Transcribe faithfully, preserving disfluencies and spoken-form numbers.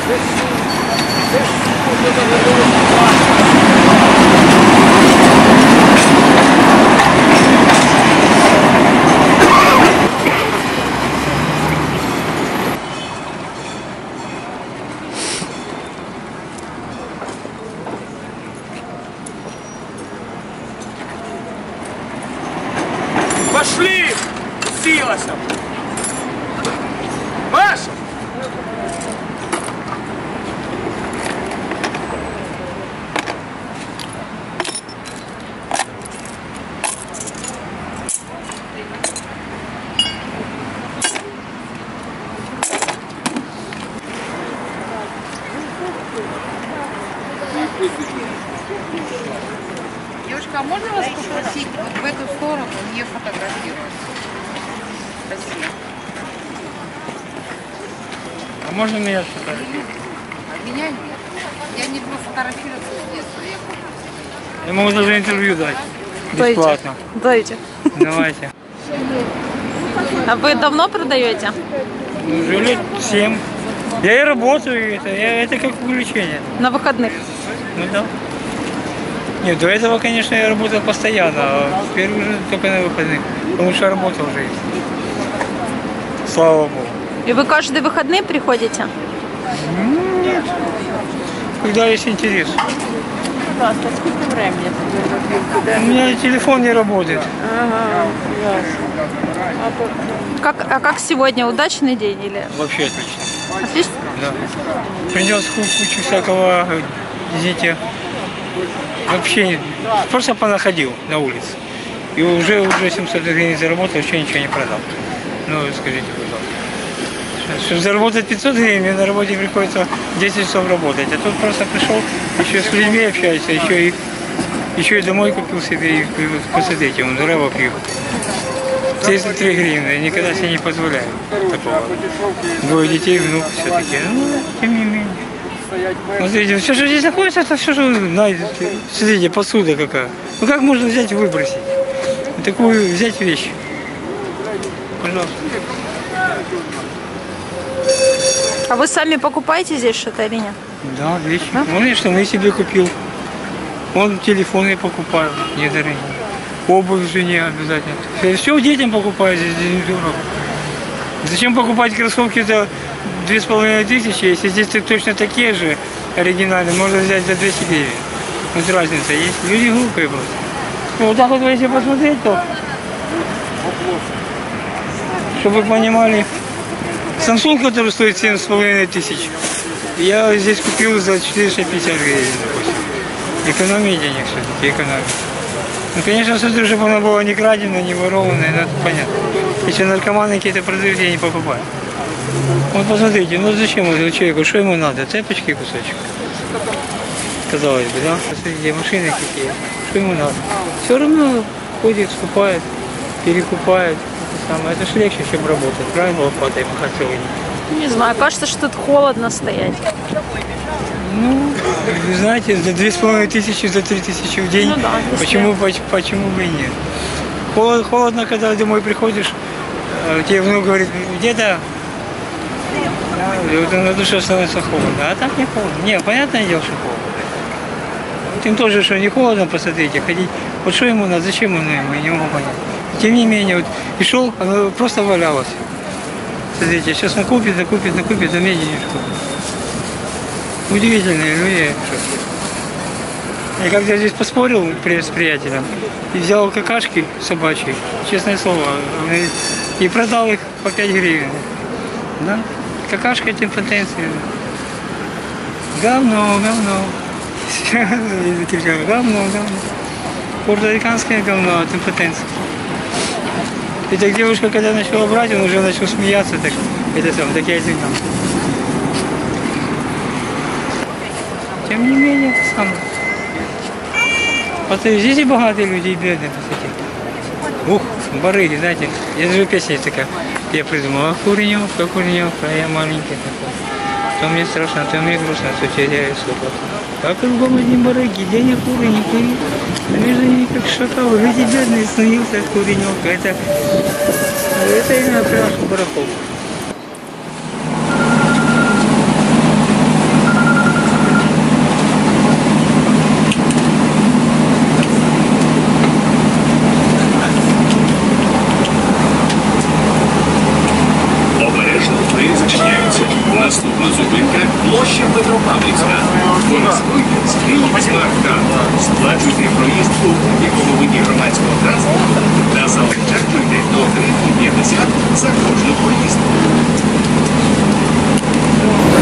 Пошли! Силася! Маша! Девушка, а можно вас попросить вот в эту сторону не фотографировать? Спасибо. А можно меня сфотографировать? А меня нет. Я не люблю фотографироваться с детства. Я, Я могу даже интервью дать. Бесплатно. Дайте. Давайте. А вы давно продаете? Уже лет семь. Я и работаю, это, я, это как увлечение. На выходных? Ну да. Нет, до этого, конечно, я работал постоянно, а теперь уже только на выходных. Потому что работа уже есть. Слава Богу. И вы каждые выходные приходите? Нет. Когда есть интерес. Да, сколько времени? У меня телефон не работает. Ага, ясно. Как, а как сегодня? Удачный день или? Вообще отлично. Отлично? Да. Принес кучу всякого, извините, вообще просто понаходил на улице. И уже уже семьсот гривен заработал, еще ничего не продал. Ну, скажите, пожалуйста. Чтобы заработать пятьсот гривен, мне на работе приходится десять часов работать. А тут просто пришел, еще с людьми общаюсь, еще и, еще и домой купил себе, и посмотрите, он рыба пью. тридцать три гривны, я никогда себе не позволяю такого. Двое детей, внук все-таки. Ну, тем не менее. Смотрите, все, что здесь находится, это все, что вы найдете. Смотрите, посуда какая. Ну как можно взять и выбросить? Такую взять вещь. Пожалуйста. А вы сами покупаете здесь что-то или нет? Да, вещи. Да? Ну, конечно, мы себе купил. Вон телефон я покупаю, недорогие. Обувь жене обязательно. Все детям покупаю здесь, здесь недорого. Зачем покупать кроссовки за две с половиной тысячи, если здесь точно такие же оригинальные, можно взять за двести гривен. Вот разница есть. Люди глупые просто. Ну, вот так вот, если посмотреть, то, чтобы вы понимали, Samsung, который стоит семь с половиной тысяч, я здесь купил за четыреста пятьдесят гривен, допустим. Экономия денег все-таки, экономия. Ну, конечно, смотрю, чтобы она была не краденая, не ворованная, но это понятно. Если наркоманы какие-то продают, я не покупаю. Вот посмотрите, ну зачем этому человеку, что ему надо? Цепочки кусочек. Казалось бы, да? Посмотрите, машины какие. Что ему надо? Все равно ходит, скупает, перекупает. Это, самое. Это ж легче, чем работать. Правильно, лопатой махать целый день. Не знаю, кажется, что тут холодно стоять. Ну, вы знаете, за две с половиной тысячи, за три тысячи в день, ну, да, почему, почему, почему бы и нет? Холодно, холодно, когда домой приходишь, тебе внук говорит, где-то, вот на душе становится холодно, а так не холодно. Не, понятное дело, что холодно. Тем тоже, что не холодно, посмотрите, ходить, вот что ему надо, зачем оно ему, я не могу понять. Тем не менее, вот и шел, оно просто валялось. Смотрите, сейчас накупит, накупит, накупит, а мне денежку. Удивительные люди. Я когда здесь поспорил с приятелем и взял какашки собачьи, честное слово, и продал их по пять гривен. Да? Какашка это импотенция. Говно, говно. Говно, говно. Пуэрториканское говно от импотенции. И так девушка, когда начала брать, он уже начал смеяться, так, это сам, так я извинял. Тем не менее, это самое. Вот здесь и богатые люди, и бедные, кстати. Ух, барыги, знаете, я даже песня такая. Я придумала, Куреневка, Куреневка, я маленький такой. То мне страшно, то мне грустно, то теряю сука. Как кругом одни барыги, день я куры не курил. А между ними как шакал, эти бедные снился Куреневка. Это, это именно прям барахов. Зупинка площа Петропавлівська. Користуйтесь Київ смарт-карт. Сплачуйте проїзд у будь-якому виді громадського транспорту та заощаджуйте до гривні п'ятдесят за кожну поїздку.